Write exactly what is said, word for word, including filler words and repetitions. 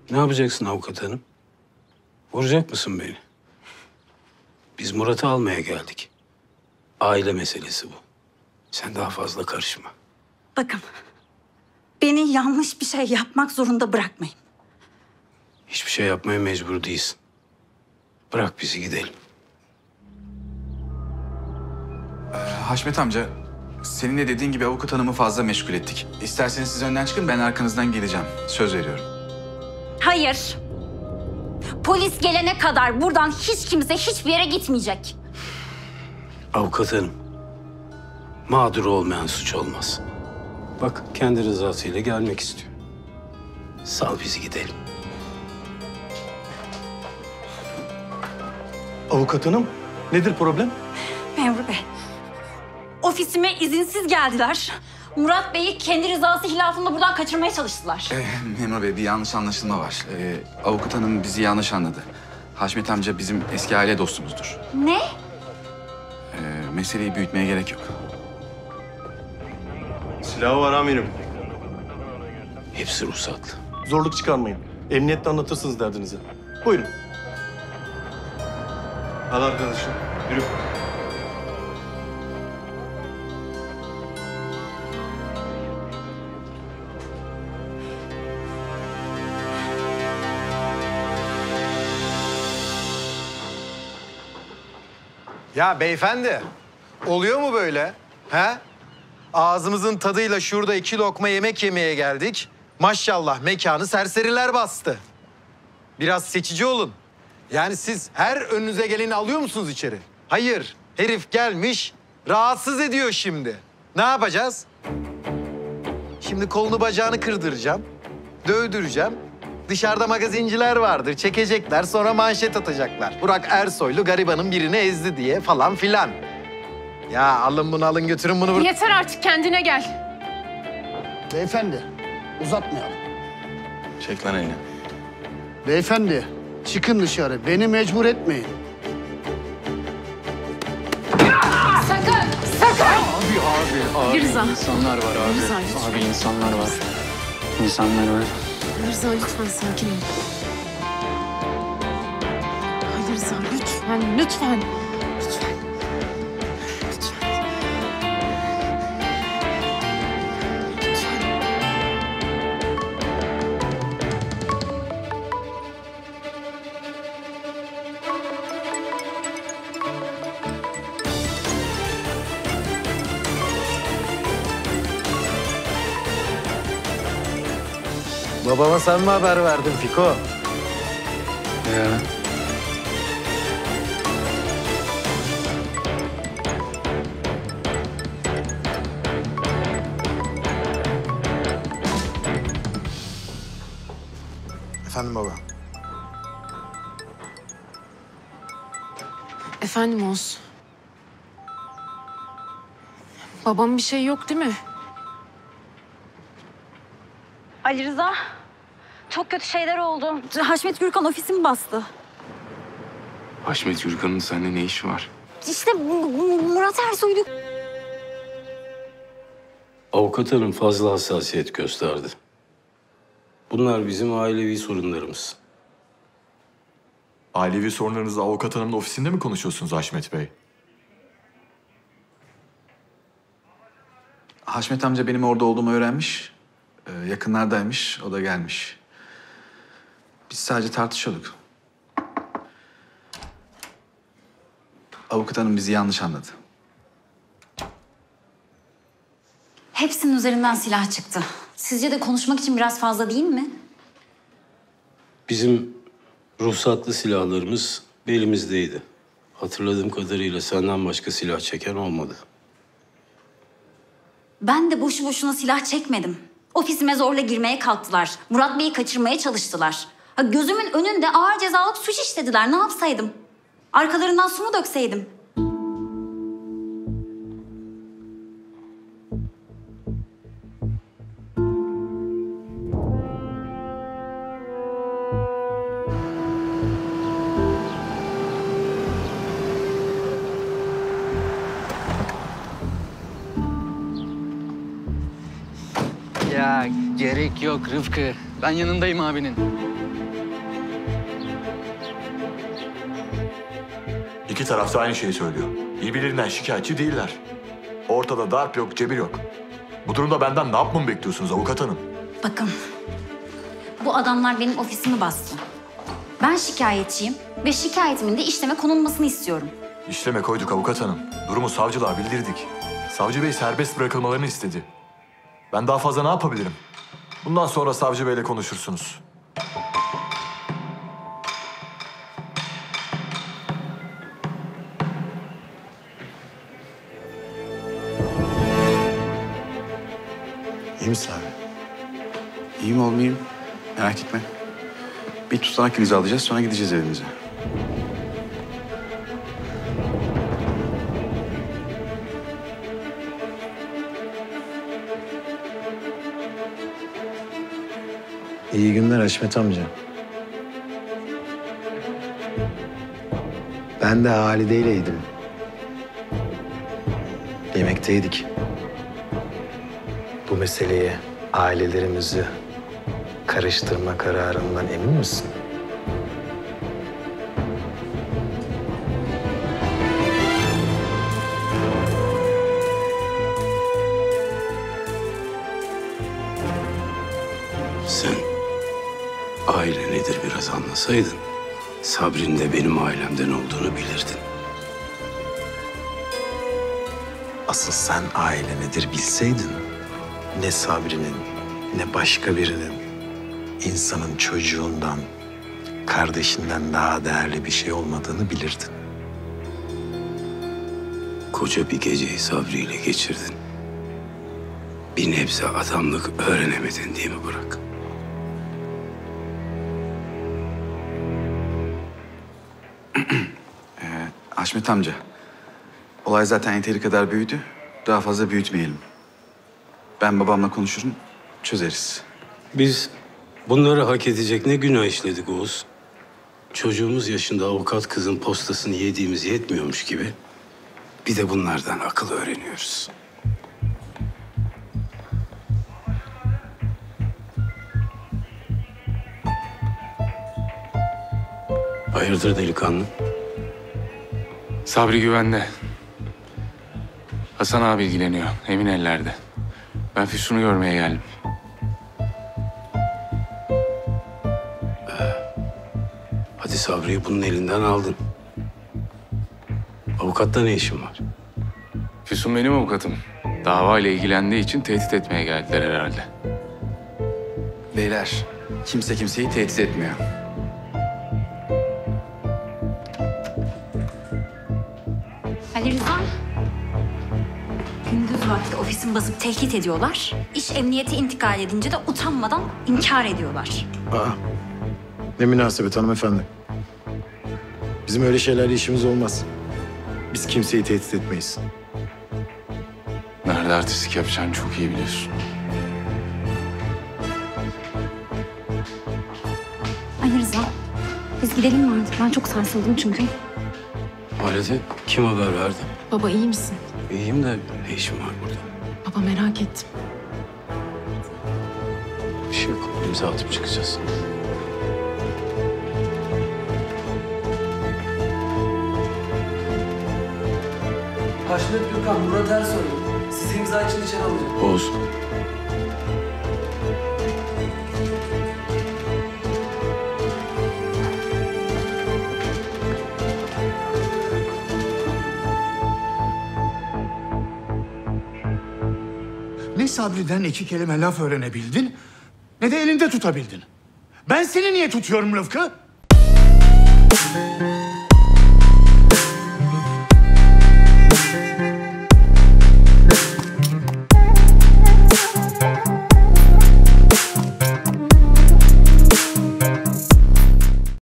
Ne yapacaksın avukat hanım? Vuracak mısın beni? Biz Murat'ı almaya geldik. Aile meselesi bu. Sen daha fazla karışma. Bakın, beni yanlış bir şey yapmak zorunda bırakmayın. Hiçbir şey yapmaya mecbur değilsin. Bırak bizi gidelim. Haşmet amca, senin de dediğin gibi avukat hanımı fazla meşgul ettik. İsterseniz siz önden çıkın, ben arkanızdan geleceğim. Söz veriyorum. Hayır. Polis gelene kadar buradan hiç kimse hiçbir yere gitmeyecek. Avukat hanım, mağduru olmayan suç olmaz. Bak, kendi rızasıyla gelmek istiyor. Sal bizi gidelim. Avukat hanım, nedir problem? Memur Bey, ofisime izinsiz geldiler. Murat Bey'i kendi rızası hilafında buradan kaçırmaya çalıştılar. Ee, Memur Bey, bir yanlış anlaşılma var. Ee, avukat hanım bizi yanlış anladı. Haşmet amca bizim eski aile dostumuzdur. Ne? Ee, meseleyi büyütmeye gerek yok. Silahı var amirim. Hepsi ruhsatlı. Zorluk çıkarmayın. Emniyette anlatırsınız derdinizi. Buyurun. Al arkadaşım, yürü. Ya beyefendi, oluyor mu böyle? He? Ağzımızın tadıyla şurada iki lokma yemek yemeye geldik. Maşallah mekanı serseriler bastı. Biraz seçici olun. Yani siz her önünüze geleni alıyor musunuz içeri? Hayır, herif gelmiş, rahatsız ediyor şimdi. Ne yapacağız? Şimdi kolunu bacağını kırdıracağım, dövdüreceğim. Dışarıda magazinciler vardır, çekecekler, sonra manşet atacaklar. Burak Ersoylu garibanın birini ezdi diye falan filan. Ya alın bunu alın götürün bunu. Yeter artık, kendine gel. Beyefendi, uzatmayalım. Çek lan elini. Beyefendi, çıkın dışarı. Beni mecbur etmeyin. Sakın, sakın! Abi, abi, abi. Rıza. İnsanlar var abi. Rıza, lütfen. Abi insanlar var. İnsanlar var. Rıza lütfen sakin ol. Hadi Rıza lütfen, lütfen. Lütfen. Lütfen. Lütfen. Babama sen mi haber verdin Fiko? Ya. Efendim baba. Efendim Oğuz. Babam bir şey yok değil mi? Ali Rıza, çok kötü şeyler oldu. Haşmet Gürkan ofisimi bastı. Haşmet Gürkan'ın seninle ne işi var? İşte bu- bu Murat Ersoy'du. Avukat hanım fazla hassasiyet gösterdi. Bunlar bizim ailevi sorunlarımız. Ailevi sorunlarınızı avukat hanımın ofisinde mi konuşuyorsunuz Haşmet Bey? Haşmet amca benim orada olduğumu öğrenmiş. Ee, yakınlardaymış, o da gelmiş. Biz sadece tartışıyorduk. Avukat hanım bizi yanlış anladı. Hepsinin üzerinden silah çıktı. Sizce de konuşmak için biraz fazla değil mi? Bizim ruhsatlı silahlarımız belimizdeydi. Hatırladığım kadarıyla senden başka silah çeken olmadı. Ben de boşu boşuna silah çekmedim. Ofisime zorla girmeye kalktılar. Murat Bey'i kaçırmaya çalıştılar. Ha, gözümün önünde ağır cezalık suç işlediler. Ne yapsaydım? Arkalarından su mu dökseydim? Ya gerek yok Rıfkı. Ben yanındayım abinin. İki taraf da aynı şeyi söylüyor. Birbirlerinden şikayetçi değiller. Ortada darp yok, cebir yok. Bu durumda benden ne yapmamı bekliyorsunuz avukat hanım? Bakın, bu adamlar benim ofisimi bastı. Ben şikayetçiyim ve şikayetimin de işleme konulmasını istiyorum. İşleme koyduk avukat hanım. Durumu savcılığa bildirdik. Savcı bey serbest bırakılmalarını istedi. Ben daha fazla ne yapabilirim? Bundan sonra savcı beyle konuşursunuz. İyi misin abi? İyiyim olmayayım. Merak etme. Bir tutanak imzalayacağız sonra gideceğiz evimize. İyi günler Haşmet amca. Ben de Halide'yleydim. Yemekteydik. Bu meseleye ailelerimizi karıştırma kararından emin misin? Sen aile nedir biraz anlasaydın, Sabri'nin de benim ailemden olduğunu bilirdin. Asıl sen aile nedir bilseydin, ne Sabri'nin ne başka birinin insanın çocuğundan, kardeşinden daha değerli bir şey olmadığını bilirdin. Koca bir geceyi Sabri ile geçirdin. Bir nebze adamlık öğrenemedin değil mi Burak? Haşmet amca. Olay zaten yeteri kadar büyüdü. Daha fazla büyütmeyelim. Ben babamla konuşurum, çözeriz. Biz bunları hak edecek ne günah işledik Oğuz? Çocuğumuz yaşında avukat kızın postasını yediğimiz yetmiyormuş gibi bir de bunlardan akıl öğreniyoruz. Hayırdır delikanlı? Sabri güvende. Hasan abi ilgileniyor. Emin ellerde. Ben Füsun'u görmeye geldim. Hadi Sabri'yi bunun elinden aldın. Avukatta ne işin var? Füsun benim avukatım. Dava ile ilgilendiği için tehdit etmeye geldiler herhalde. Beyler, kimse kimseyi tehdit etmiyor. Ali Rıza, gündüz vakti ofisimi basıp tehdit ediyorlar. İş emniyete intikal edince de utanmadan inkar ediyorlar. Aa, ne münasebet hanımefendi. Bizim öyle şeylerle işimiz olmaz. Biz kimseyi tehdit etmeyiz. Nerede artistlik yapacağını çok iyi biliyorsun. Ali Rıza, biz gidelim mi artık? Ben çok sarsıldım çünkü. Halide kim haber verdi? Baba iyi misin? İyiyim de ne işim var burada? Baba merak ettim. Bir şey yok. İmza atıp çıkacağız. Haşmet Gökhan, Murat Ersoy. Sizi imza için içeri alacak. Oğuz. Ne Sabri'den iki kelime laf öğrenebildin, ne de elinde tutabildin. Ben seni niye tutuyorum Rıfkı?